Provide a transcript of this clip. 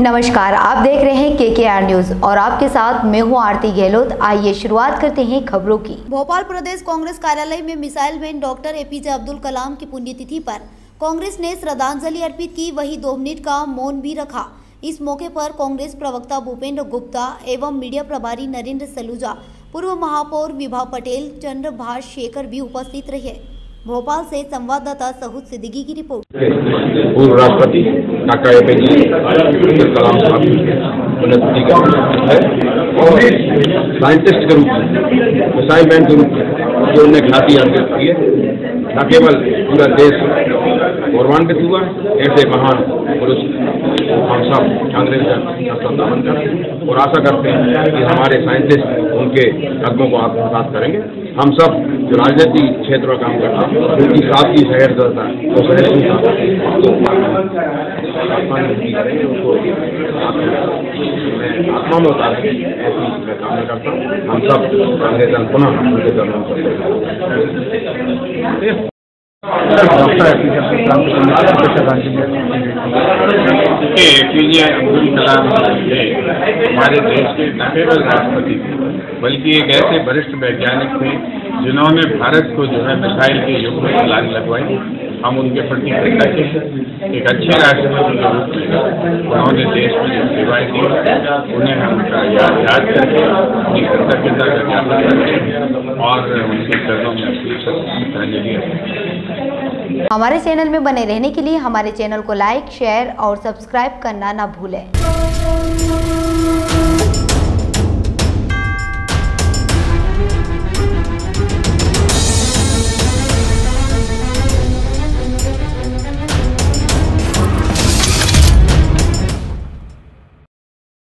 नमस्कार, आप देख रहे हैं KKR न्यूज और आपके साथ मैं हूं आरती गहलोत। आइए शुरुआत करते हैं खबरों की। भोपाल प्रदेश कांग्रेस कार्यालय में missile man doctor APJ Abdul Kalam की पुण्यतिथि पर कांग्रेस ने श्रद्धांजलि अर्पित की, वहीं 2 मिनट का मौन भी रखा। इस मौके पर कांग्रेस प्रवक्ता भूपेंद्र गुप्ता एवं मीडिया प्रभारी नरेंद्र सलूजा, पूर्व महापौर विभा पटेल, चंद्रभाष शेखर भी उपस्थित रहे। भोपाल से संवाददाता सहूद सिद्दीकी की रिपोर्ट। पूर्व राष्ट्रपति डॉक्टर APJ अब्दुल कलाम साहब पुण्यतिथि का है और साइंटिस्ट के रूप में, मिसाइल मैन के रूप में जो उन्हें ख्याति अर्जित की है, न केवल पूरा देश गौरवान्वित हुआ, ऐसे महान पुरुष हम सब कांग्रेस का श्रद्धावन करते हैं और आशा करते हैं कि हमारे साइंटिस्ट उनके कदमों को आत्मसात करेंगे। हम सब जो राजनीतिक क्षेत्र में काम करते हैं, उनकी साथ की सहिष्णुता तो करेंगे, उनको आत्मा में उतारेंगे, ऐसी मैं कामना करता हूँ। हम सब कांग्रेस पुनः उनके दर्शन करते हैं। APJ अब्दुल कलाम हमारे देश के न केवल राष्ट्रपति थे, बल्कि एक ऐसे वरिष्ठ वैज्ञानिक थे जिन्होंने भारत को जो है मिसाइल के युग में छलांग लगवाई। हम उनके प्रति कृतज्ञ हैं। एक अच्छे राष्ट्रपति के रूप में उन्होंने देश में जो सेवाएं दी, उन्हें हम उनका याद करके उनकी कृतज्ञता का ज्ञापन करते हैं और उनके चरणों में अपनी श्रद्धांजलि अर्पित करते हैं। हमारे चैनल में बने रहने के लिए हमारे चैनल को लाइक, शेयर और सब्सक्राइब करना ना भूलें।